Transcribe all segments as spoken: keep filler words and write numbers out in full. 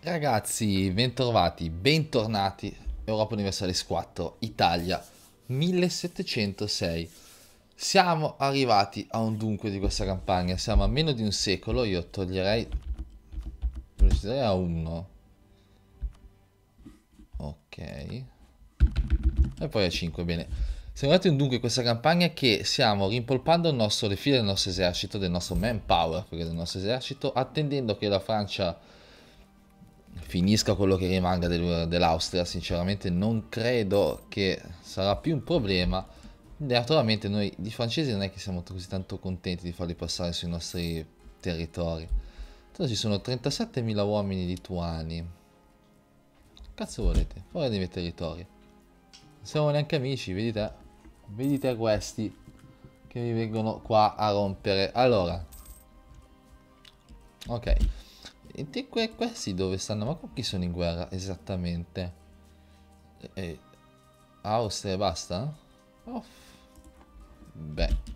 Ragazzi, bentrovati, bentornati. Europa Universalis quattro, Italia millesettecentosei. Siamo arrivati a un dunque di questa campagna. Siamo a meno di un secolo. Io toglierei velocità a uno. Ok. E poi a cinque, bene. Siamo arrivati a un dunque in questa campagna che stiamo rimpolpando il nostro, le file del nostro esercito, del nostro manpower, perché del nostro esercito, attendendo che la Francia finisca quello che rimanga del, dell'Austria. Sinceramente non credo che sarà più un problema. Naturalmente noi di francesi non è che siamo così tanto contenti di farli passare sui nostri territori. Tanto ci sono trentasettemila uomini lituani. Cazzo volete? Fuori dai miei territori. Non siamo neanche amici, vedi te. Vedi te questi che mi vengono qua a rompere. Allora. Ok. E te que questi dove stanno? Ma con chi sono in guerra esattamente? E, e, Austria e basta? Oh. Beh.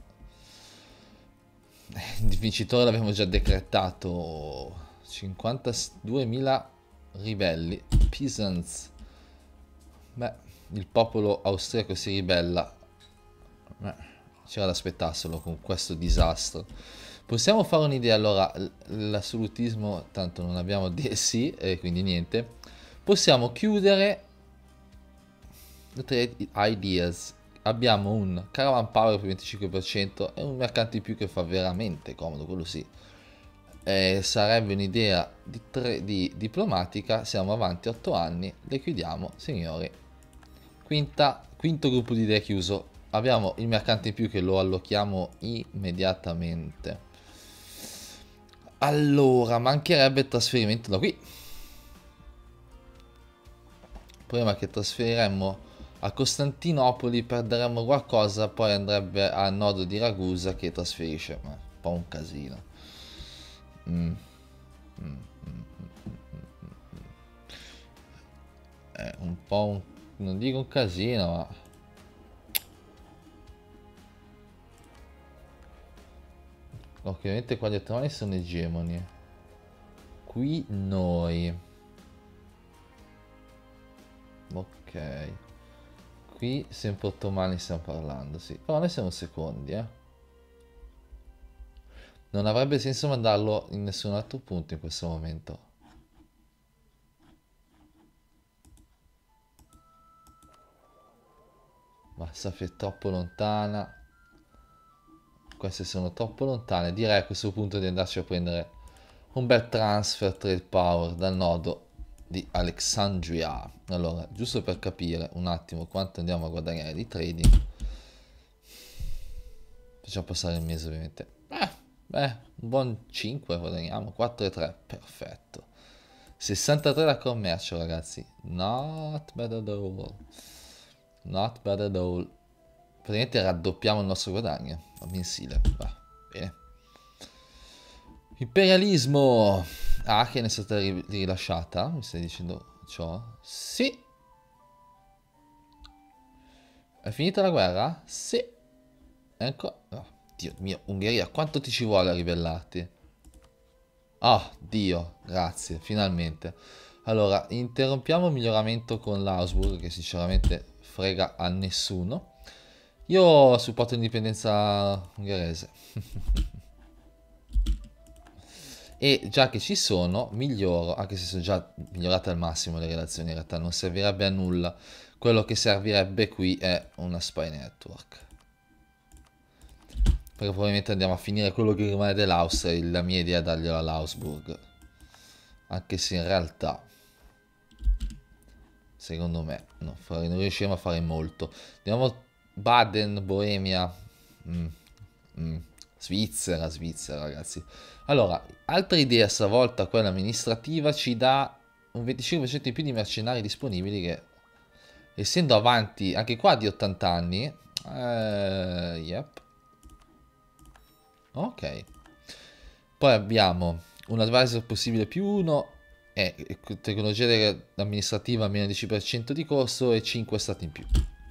Il vincitore l'abbiamo già decretato. cinquantaduemila ribelli. Peasants. Beh, il popolo austriaco si ribella. Beh, c'era da aspettarselo con questo disastro. Possiamo fare un'idea, allora, l'assolutismo, tanto non abbiamo D L C e quindi niente. Possiamo chiudere le trade ideas. Abbiamo un caravan power per venticinque per cento e un mercante in più che fa veramente comodo, quello sì. Eh, sarebbe un'idea di, di diplomatica, siamo avanti otto anni, le chiudiamo, signori. Quinta, quinto gruppo di idee chiuso. Abbiamo il mercante in più che lo allochiamo immediatamente. Allora, mancherebbe il trasferimento da qui. Il problema è che trasferiremmo a Costantinopoli, perderemmo qualcosa, poi andrebbe al nodo di Ragusa che trasferisce. Ma è un po' un casino. Mm. Mm, mm, mm, mm. È un po' un... non dico un casino, ma... ovviamente qua gli ottomani sono egemoni. Qui noi. Ok. Qui sempre ottomani stiamo parlando, sì. Però noi siamo secondi, eh. Non avrebbe senso mandarlo in nessun altro punto in questo momento. Ma Safia è troppo lontana. Queste sono troppo lontane. Direi a questo punto di andarci a prendere un bel transfer trade power dal nodo di Alexandria. Allora, giusto per capire un attimo quanto andiamo a guadagnare di trading, facciamo passare il mese ovviamente. Eh, beh, un buon cinque guadagniamo, quattro e tre, perfetto. sessantatré da commercio, ragazzi. Not bad at all. Not bad at all. Praticamente raddoppiamo il nostro guadagno a mensile. Va bene. Imperialismo. Ah, che ne è stata rilasciata? Mi stai dicendo ciò? Sì. È finita la guerra? Sì. Ecco. Oh, Dio mio, Ungheria, quanto ti ci vuole a ribellarti? Oh, Dio, grazie, finalmente. Allora, interrompiamo il miglioramento con l'Augsburg, che sinceramente frega a nessuno. Io supporto l'indipendenza ungherese. E già che ci sono, miglioro, anche se sono già migliorate al massimo le relazioni, in realtà non servirebbe a nulla. Quello che servirebbe qui è una spy network. Perché probabilmente andiamo a finire quello che rimane dell'Austria, la mia idea è darglielo all'Augsburg. Anche se in realtà, secondo me, no, non riusciremo a fare molto. Andiamo Baden, Boemia, mm, mm. Svizzera, Svizzera ragazzi. Allora, altra idea stavolta, quella amministrativa, ci dà un venticinque per cento in più di mercenari disponibili che, essendo avanti anche qua di ottanta anni, eh, yep. Ok. Poi abbiamo un advisor possibile più uno, e tecnologia amministrativa meno dieci per cento di costo e cinque stati in più.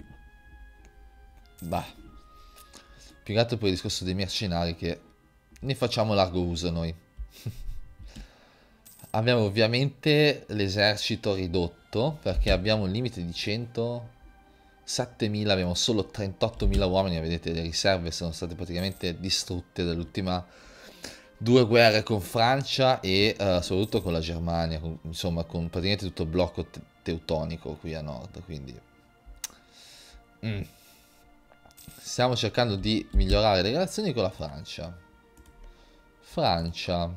Bah. Più che altro per il discorso dei mercenari che ne facciamo largo uso noi. Abbiamo ovviamente l'esercito ridotto perché abbiamo un limite di centosettemila, abbiamo solo trentottomila uomini, vedete le riserve sono state praticamente distrutte dall'ultima due guerre con Francia e uh, soprattutto con la Germania, con, insomma con praticamente tutto il blocco te teutonico qui a nord, quindi mm. stiamo cercando di migliorare le relazioni con la Francia. Francia,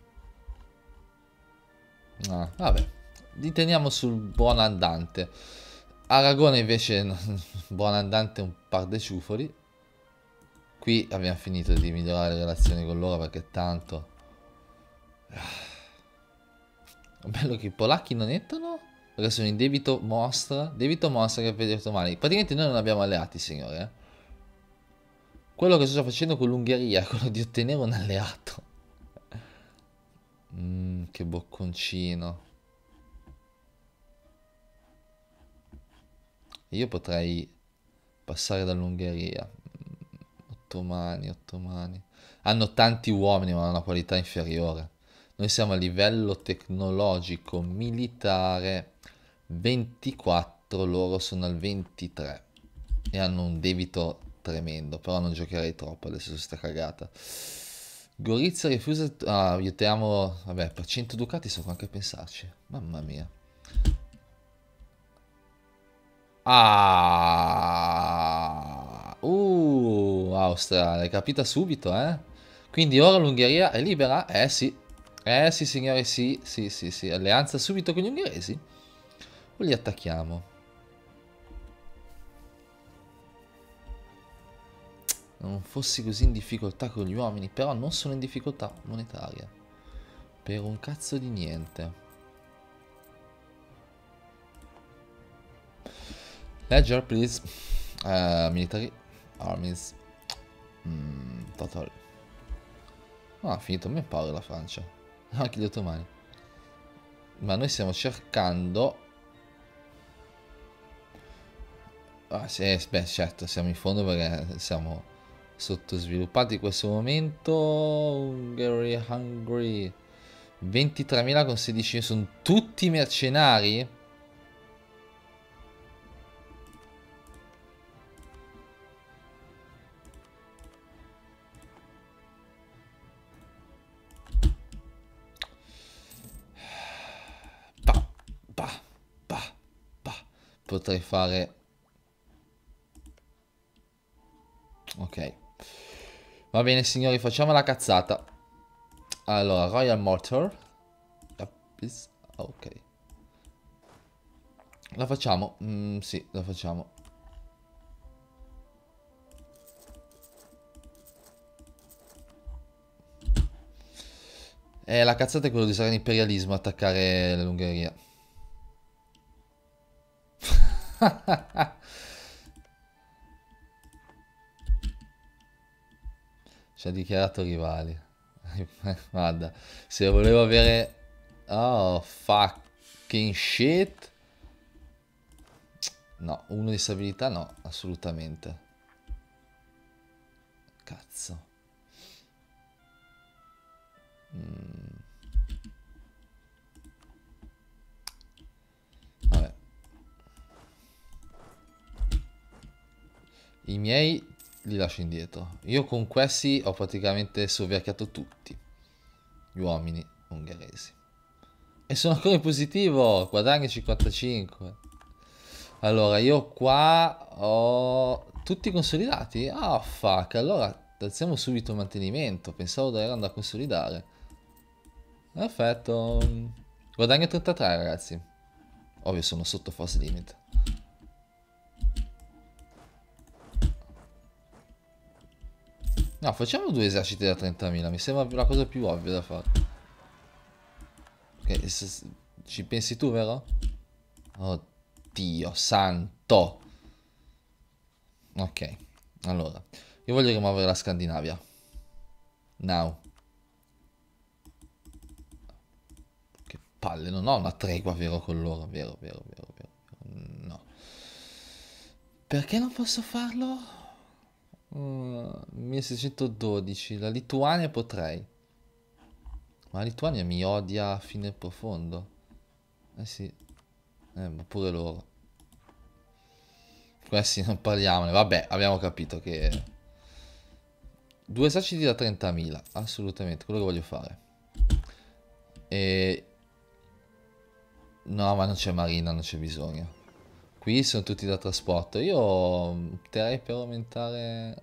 ah, vabbè, li teniamo sul buon andante. Aragona invece buon andante un par de ciufoli. Qui abbiamo finito di migliorare le relazioni con loro perché tanto bello che i polacchi non entrano perché sono in debito mostra. Debito mostra che per gli ottomani. Praticamente noi non abbiamo alleati, signore. Eh? Quello che sto facendo con l'Ungheria è quello di ottenere un alleato. Mmm, che bocconcino. Io potrei passare dall'Ungheria. Ottomani, ottomani. Hanno tanti uomini ma hanno una qualità inferiore. Noi siamo a livello tecnologico militare ventiquattro, loro sono al ventitré e hanno un debito tremendo, però non giocherei troppo adesso su sta cagata. Gorizia rifiusa... Ah, aiutiamo... Vabbè, per cento ducati so anche a pensarci. Mamma mia. Ah, uh, Austria, l'hai capita subito, eh? Quindi ora l'Ungheria è libera? Eh sì, eh sì signore, sì, sì, sì, sì. Alleanza subito con gli ungheresi? O li attacchiamo? Non fossi così in difficoltà con gli uomini, però non sono in difficoltà monetaria. Per un cazzo di niente. Ledger, please. Uh, military armies. Mm, total. Ah, ha finito il manpower la Francia. Anche gli ottomani. Ma noi stiamo cercando... Ah, sì, beh, certo, siamo in fondo perché siamo sottosviluppati in questo momento. Hungary, Hungary. ventitremila con sedici. Sono tutti mercenari? Bah, bah, bah, bah. Potrei fare... Ok. Va bene, signori, facciamo la cazzata. Allora, Royal Mortar. Ok. La facciamo? Mm, sì, la facciamo. Eh, la cazzata è quello di usare l'imperialismo, attaccare l'Ungheria. Ci ha dichiarato rivali. Guarda, se volevo avere... Oh, fucking shit. No, uno di stabilità no, assolutamente. Cazzo. Mm. Vabbè. I miei li lascio indietro. Io con questi ho praticamente soverchiato tutti gli uomini ungheresi. E sono ancora in positivo, guadagno cinquantacinque. Allora, io qua ho tutti consolidati? Ah, fuck, allora alziamo subito il mantenimento. Pensavo di andare a consolidare. Perfetto. Guadagno trentatré, ragazzi. Ovvio, sono sotto force limit. No, facciamo due eserciti da trentamila. Mi sembra la cosa più ovvia da fare. Ok, ci pensi tu, vero? Oddio santo. Ok, allora. Io voglio rimuovere la Scandinavia. Now. Che palle, non ho una tregua, vero, con loro. Vero, vero, vero, vero. No. Perché non posso farlo? Uh, milleseicentododici. La Lituania potrei. Ma la Lituania mi odia fino al profondo. Eh sì. Eh, ma pure loro. Questi non parliamone. Vabbè, abbiamo capito che... Due eserciti da trentamila. Assolutamente, quello che voglio fare. E... No, ma non c'è marina, non c'è bisogno. Qui sono tutti da trasporto. Io opterei per aumentare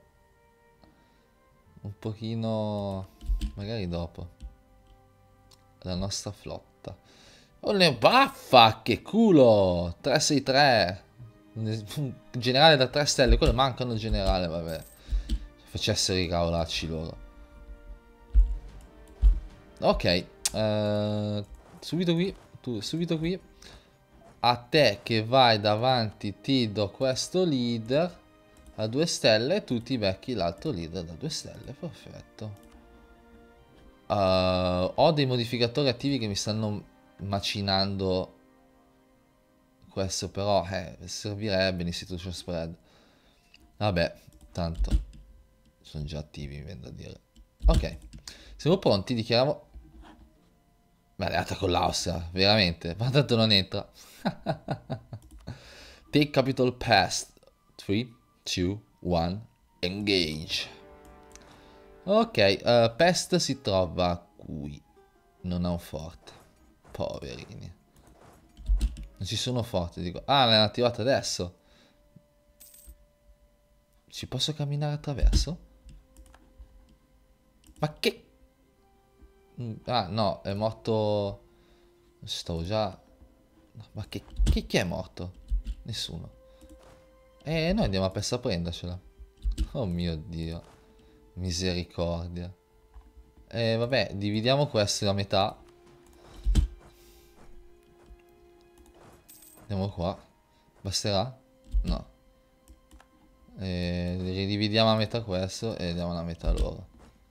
un pochino, magari dopo, la nostra flotta. Oh, ne baffa, che culo! tre sei tre. Un generale da tre stelle. Quello mancano il generale, vabbè. Facessero i cavolacci loro. Ok. Eh, subito qui. Tu, subito qui. A te che vai davanti ti do questo leader a due stelle e tu ti becchi l'altro leader da due stelle. Perfetto. Uh, ho dei modificatori attivi che mi stanno macinando questo, però eh, servirebbe l'institution spread. Vabbè, tanto sono già attivi, mi viene da dire. Ok, siamo pronti, dichiariamo... Ma alleata con l'Austria, veramente, ma tanto non entra. Take capital past. tre, due, uno, engage. Ok, uh, Pest si trova qui. Non ha un forte. Poverini. Non ci sono forti, dico. Ah, l'hanno attivato adesso. Ci posso camminare attraverso? Ma che... Ah, no, è morto... Stavo già... Ma che... Chi, chi è morto? Nessuno. E noi andiamo a Pest a prendercela. Oh mio Dio. Misericordia. E vabbè, dividiamo questo a metà. Andiamo qua. Basterà? No. E ridividiamo a metà questo e diamo una metà loro.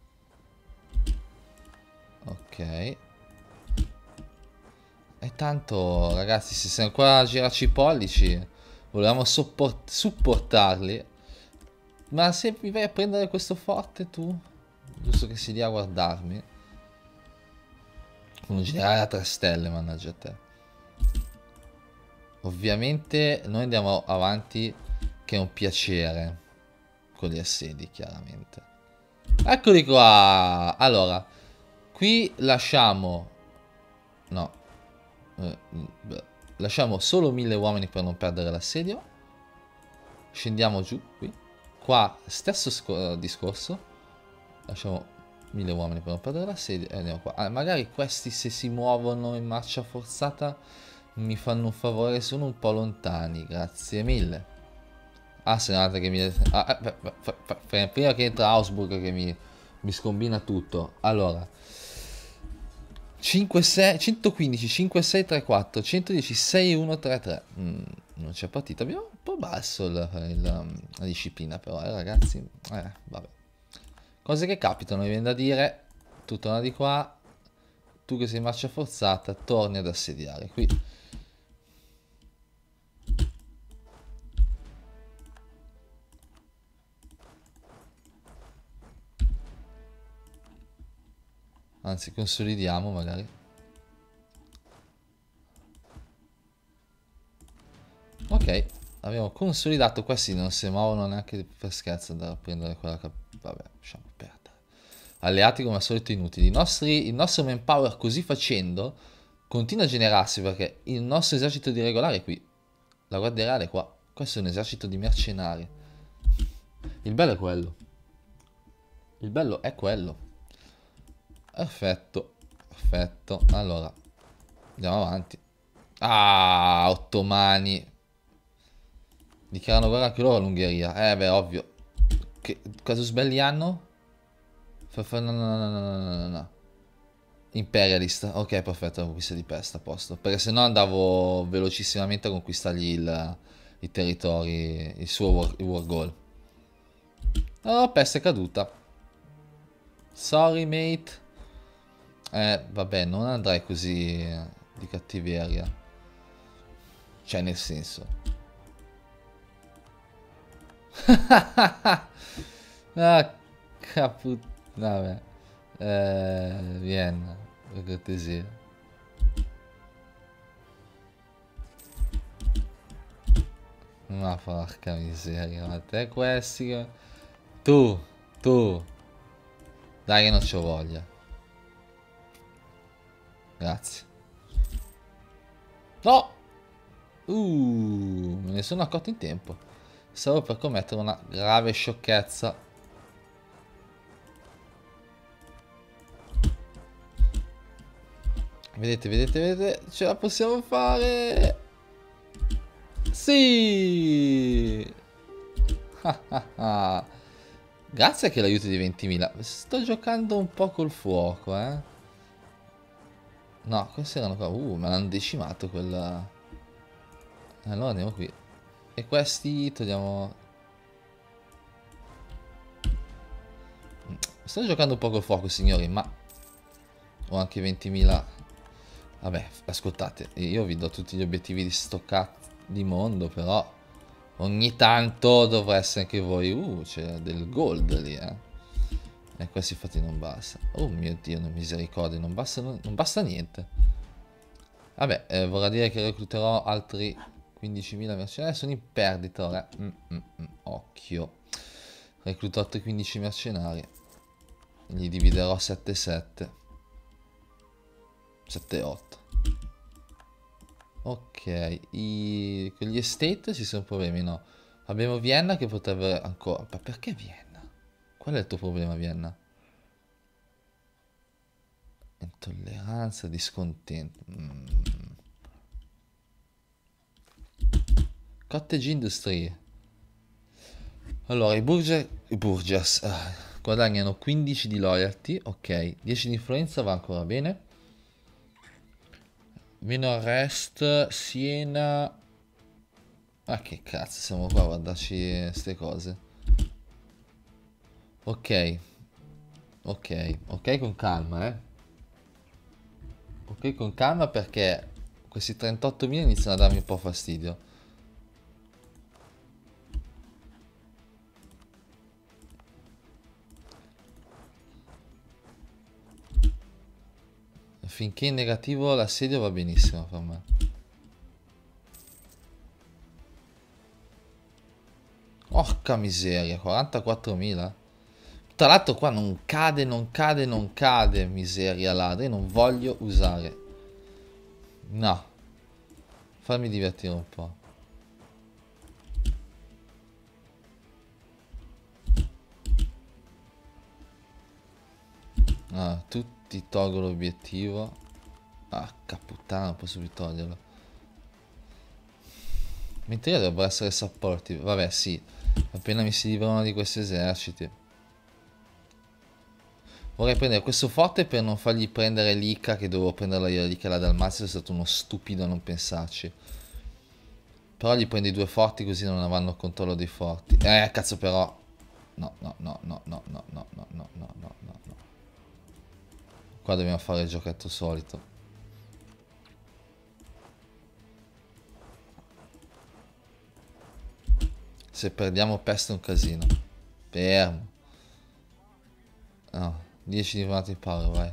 Ok. E tanto, ragazzi, se siamo qua a girarci i pollici, volevamo supportarli. Ma se mi vai a prendere questo forte tu, giusto che si dia a guardarmi. Un generale a tre stelle, mannaggia a te. Ovviamente noi andiamo avanti, che è un piacere, con gli assedi, chiaramente. Eccoli qua! Allora, qui lasciamo... No. Eh, lasciamo solo mille uomini per non perdere l'assedio. Scendiamo giù, qui. Qua, stesso discorso. Lasciamo mille uomini per non perdere l'assedio e andiamo qua. Ah, magari questi se si muovono in marcia forzata mi fanno un favore, sono un po' lontani, grazie mille. Ah, se non che mi... Ah, eh, prima che entra Augsburg che mi, mi scombina tutto. Allora, cinque, sei, centoquindici, cinque, sei, tre, quattro, centodieci, sei, uno, tre, tre. Mm, non c'è partita, abbiamo un po' basso il, il, la disciplina però, eh, ragazzi. Eh, vabbè. Cose che capitano, mi viene da dire. Tu torna di qua. Tu che sei in marcia forzata, torni ad assediare qui. Anzi, consolidiamo magari. Ok, abbiamo consolidato. Questi non si muovono neanche per scherzo da prendere quella cap... Vabbè, lasciamo perdere. Alleati come al solito inutili. I nostri, il nostro manpower così facendo continua a generarsi perché il nostro esercito di regolari è qui. La guardia reale è qua. Questo è un esercito di mercenari. Il bello è quello. Il bello è quello. Perfetto. Perfetto. Allora, andiamo avanti. Ah, ottomani. Dichiarano guerra anche loro all'Ungheria. Eh beh, ovvio. Che casus belli hanno? No, no, no, no, no, no, no, no. Imperialist. Ok, perfetto, la conquista di Pest, a posto. Perché sennò andavo velocissimamente a conquistargli il, i territori, il suo war, il war goal. Oh, Pest è caduta. Sorry, mate. Eh, vabbè, non andrai così di cattiveria. Cioè, nel senso. Ah, caput... Vabbè. Eh, Vienna. per cortesia. Ma porca miseria, ma te questi che... Tu, tu. Dai che non c'ho voglia. Grazie. No! Uh, me ne sono accorto in tempo. Stavo per commettere una grave sciocchezza. Vedete, vedete, vedete? Ce la possiamo fare! Sì! Grazie che l'aiuto di ventimila. Sto giocando un po' col fuoco, eh. No, questi erano qua. Uh, me l'hanno decimato quella... Allora andiamo qui. E questi togliamo... Sto giocando un po' col fuoco, signori, ma... Ho anche ventimila... Vabbè, ascoltate, io vi do tutti gli obiettivi di sto cazzo di mondo, però... Ogni tanto dovreste anche voi... Uh, c'è del gold lì, eh. E questi infatti non basta. Oh mio Dio, non misericordia, non basta, non, non basta niente. Vabbè, eh, vorrà dire che recluterò altri quindicimila mercenari. Sono in perdita ora. Mm, mm, mm, occhio. Recluto altri quindici mercenari. Gli dividerò sette sette. sette otto. Ok, I... con gli estate ci sono problemi, no? Abbiamo Vienna che potrebbe ancora... Ma perché Vienna? Qual è il tuo problema, Vienna? Intolleranza, discontento. Mm. Cottage Industry. Allora, i Burgess, i Burgess ah, guadagnano quindici di loyalty, ok. dieci di influenza va ancora bene. Meno arrest, Siena. Ah, che cazzo, siamo qua a guardarci queste cose. Ok. Ok, ok con calma, eh. Ok con calma perché questi trentottomila iniziano a darmi un po' fastidio. Finché in negativo l'assedio va benissimo per me. Porca miseria, quarantaquattromila. Tra l'altro qua non cade, non cade, non cade, miseria ladra. Io non voglio usare. No. Fammi divertire un po'. Ah, tutti tolgo l'obiettivo. Ah, puttana, non posso più toglierlo. Mentre io dovrebbero essere supportive. Vabbè, sì. Appena mi si livrano di questi eserciti. Vorrei prendere questo forte per non fargli prendere l'Ica, che dovevo prenderla io l'Ica la Dalmazia, sono stato uno stupido a non pensarci. Però gli prendi due forti così non avranno controllo dei forti. Eh, cazzo però. No, no, no, no, no, no, no, no, no, no, no, no, no. Qua dobbiamo fare il giochetto solito. Se perdiamo peste è un casino. Fermo. No, dieci di tornati in power, vai.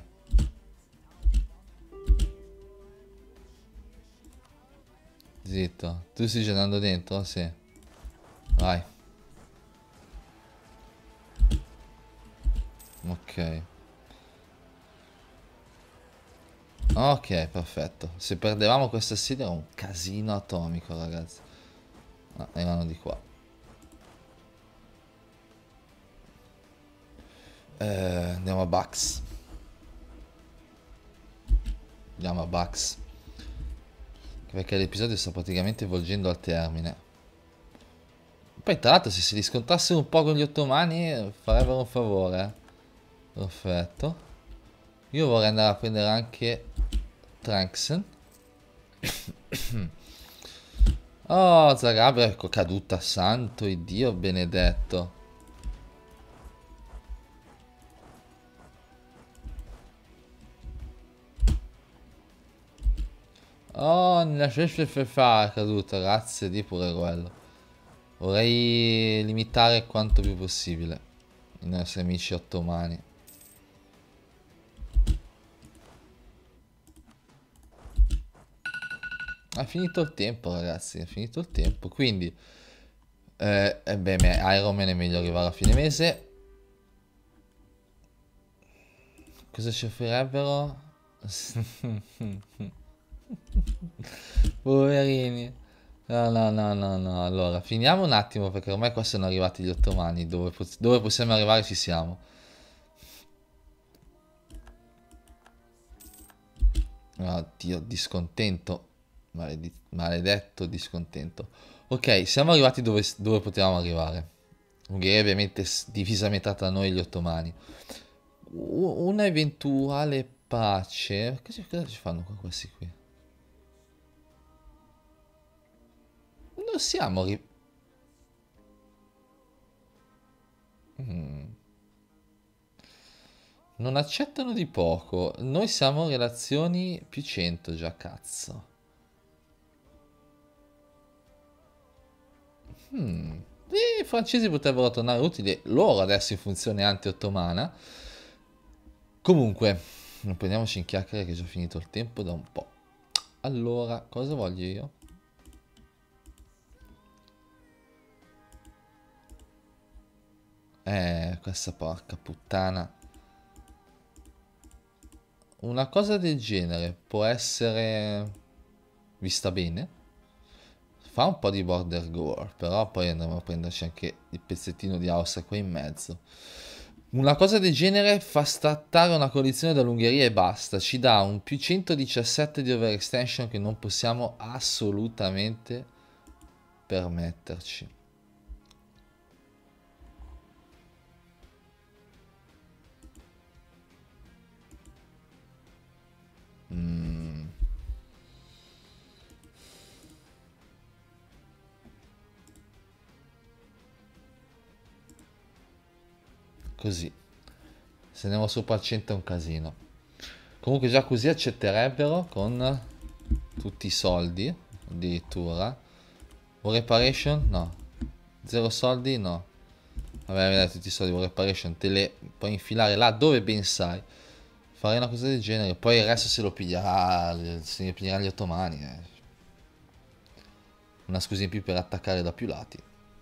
Zitto. Tu stai girando dentro? Sì. Vai. Ok. Ok, perfetto. Se perdevamo questa sede era un casino atomico, ragazzi. No, erano di qua. Eh, andiamo a Bucks. Andiamo a Bucks. Perché l'episodio sta praticamente volgendo al termine. Poi tra l'altro se si riscontrassero un po' con gli ottomani farebbero un favore, eh. Perfetto. Io vorrei andare a prendere anche Tranxen. Oh, Zagabria ecco caduta, santo Dio benedetto. Oh, nella stessa fa è caduta, grazie di pure quello. Vorrei limitare quanto più possibile i nostri amici ottomani. È finito il tempo, ragazzi, è finito il tempo. Quindi, eh, eh beh, me- Iron Man è meglio arrivare a fine mese. Cosa ci offrirebbero? Poverini. No, no, no, no, no. Allora, finiamo un attimo perché ormai qua sono arrivati gli ottomani. Dove, pos- dove possiamo arrivare ci siamo. Oddio, discontento. Maledi- maledetto discontento. Ok, siamo arrivati dove, dove potevamo arrivare. Ungheria ovviamente s- divisa a metà tra noi e gli ottomani. U- una eventuale pace. Cosa, cosa ci fanno qua questi qui? Non siamo ri- Non accettano di poco. Noi siamo in relazioni più cento già, cazzo. E i francesi potrebbero tornare utili loro adesso in funzione anti-ottomana. Comunque, non prendiamoci in chiacchiere che è già finito il tempo da un po'. Allora, cosa voglio io? Eh, questa porca puttana. Una cosa del genere può essere vista bene. Fa un po' di border gore, però poi andremo a prenderci anche il pezzettino di Austria qua in mezzo. Una cosa del genere fa stattare una coalizione dall'Ungheria e basta. Ci dà un più centodiciassette di overextension che non possiamo assolutamente permetterci. Così. Se andiamo sopra al cento è un casino. Comunque già così accetterebbero con tutti i soldi, addirittura. War reparation? No. Zero soldi? No. Vabbè, vedete tutti i soldi, war reparation te le puoi infilare là dove ben sai. Farei una cosa del genere, poi il resto se lo piglierà, se ne piglieranno gli ottomani. Eh. Una scusa in più per attaccare da più lati.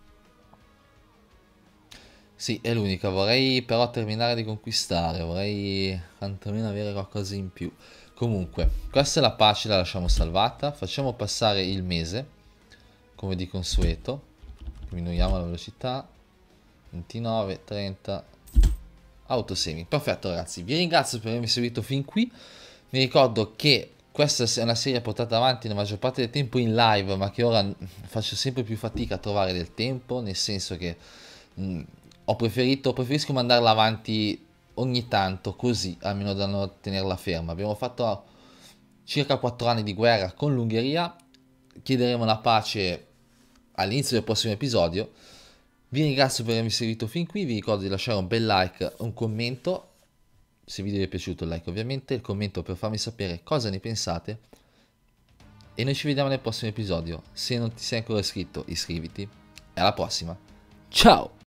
Sì, è l'unica, vorrei però terminare di conquistare, vorrei quantomeno avere qualcosa in più. Comunque, questa è la pace, la lasciamo salvata, facciamo passare il mese, come di consueto, diminuiamo la velocità, ventinove, trenta, autosemi. Perfetto ragazzi, vi ringrazio per avermi seguito fin qui, mi ricordo che questa è una serie portata avanti la maggior parte del tempo in live, ma che ora faccio sempre più fatica a trovare del tempo, nel senso che mh, ho preferito, preferisco mandarla avanti ogni tanto, così almeno da non tenerla ferma. Abbiamo fatto circa quattro anni di guerra con l'Ungheria, chiederemo la pace all'inizio del prossimo episodio. Vi ringrazio per avermi seguito fin qui, vi ricordo di lasciare un bel like, un commento, se il video vi è piaciuto il like ovviamente, il commento per farmi sapere cosa ne pensate e noi ci vediamo nel prossimo episodio. Se non ti sei ancora iscritto, iscriviti e alla prossima. Ciao!